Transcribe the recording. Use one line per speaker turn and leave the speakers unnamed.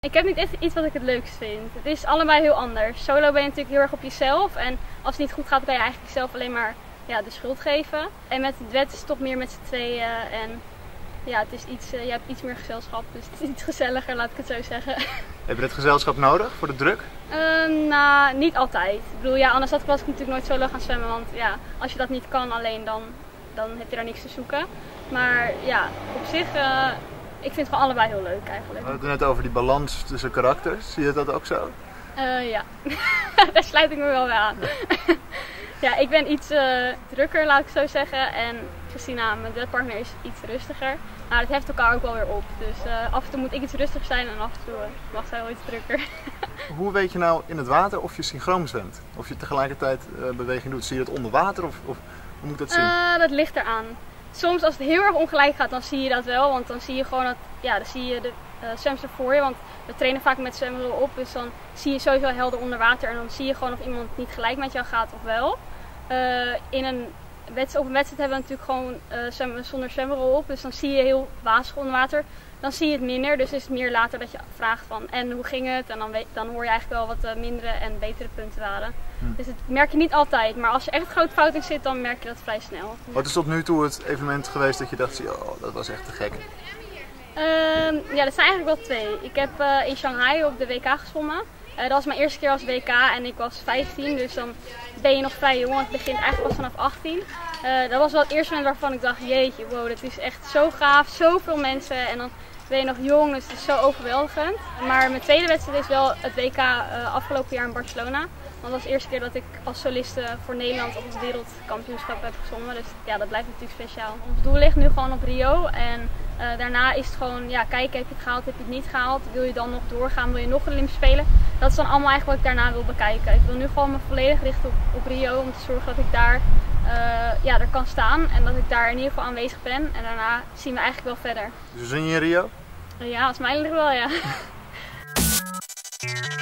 Ik heb niet echt iets wat ik het leukst vind. Het is allebei heel anders. Solo ben je natuurlijk heel erg op jezelf. En als het niet goed gaat, kan je eigenlijk jezelf alleen maar de schuld geven. En met het duet is het toch meer met z'n tweeën. En ja, het is iets, je hebt iets meer gezelschap. Dus het is iets gezelliger, laat ik het zo zeggen.
Heb je dat gezelschap nodig voor de druk?
Nou, niet altijd. Ik bedoel, anders was ik natuurlijk nooit solo gaan zwemmen. Want ja, als je dat niet kan alleen, dan heb je daar niks te zoeken. Maar ja, op zich... ik vind het gewoon allebei heel leuk eigenlijk.
We hadden het net over die balans tussen karakters. Zie je dat ook zo?
Ja, daar sluit ik me wel bij aan. Ja, ik ben iets drukker, laat ik zo zeggen. En Christina, mijn duetpartner, is iets rustiger. Nou, dat heft elkaar ook wel weer op. Dus af en toe moet ik iets rustiger zijn en af en toe mag zij wel iets drukker.
Hoe weet je nou in het water of je synchroon zwemt? Of je tegelijkertijd beweging doet? Zie je dat onder water of hoe moet ik dat zien?
Dat ligt eraan. Soms als het heel erg ongelijk gaat, dan zie je dat wel. Want dan zie je gewoon dan zie je de zwemster voor je. Want we trainen vaak met zwemmen op. Dus dan zie je sowieso helder onder water. En dan zie je gewoon of iemand niet gelijk met jou gaat of wel. Op een wedstrijd hebben we natuurlijk gewoon zwemmen zonder zwemrol op. Dus dan zie je heel wazig onder water. Dan zie je het minder. Dus is het meer later dat je vraagt van en hoe ging het? En dan hoor je eigenlijk wel wat mindere en betere punten waren. Dus dat merk je niet altijd. Maar als je echt een grote fout in zit, dan merk je dat vrij snel.
Wat is tot nu toe het evenement geweest dat je dacht, oh, dat was echt te gek?
Ja, dat zijn eigenlijk wel twee. Ik heb in Shanghai op de WK gezwommen. Dat was mijn eerste keer als WK en ik was 15, dus dan ben je nog vrij jong, want het begint eigenlijk pas vanaf 18. Dat was wel het eerste moment waarvan ik dacht, jeetje, wow, dat is echt zo gaaf, zoveel mensen en dan ben je nog jong, dus het is zo overweldigend. Maar mijn tweede wedstrijd is wel het WK afgelopen jaar in Barcelona. Want dat was de eerste keer dat ik als soliste voor Nederland op het wereldkampioenschap heb gezwommen. Dus ja, dat blijft natuurlijk speciaal. Ons doel ligt nu gewoon op Rio en daarna is het gewoon kijken, heb je het gehaald, heb je het niet gehaald? Wil je dan nog doorgaan, wil je nog een Olympische Spelen? Dat is dan allemaal eigenlijk wat ik daarna wil bekijken. Ik wil nu gewoon me volledig richten op Rio om te zorgen dat ik daar er kan staan en dat ik daar in ieder geval aanwezig ben. En daarna zien we eigenlijk wel verder.
Dus we zien je in Rio?
Ja, als mij ligt wel, ja.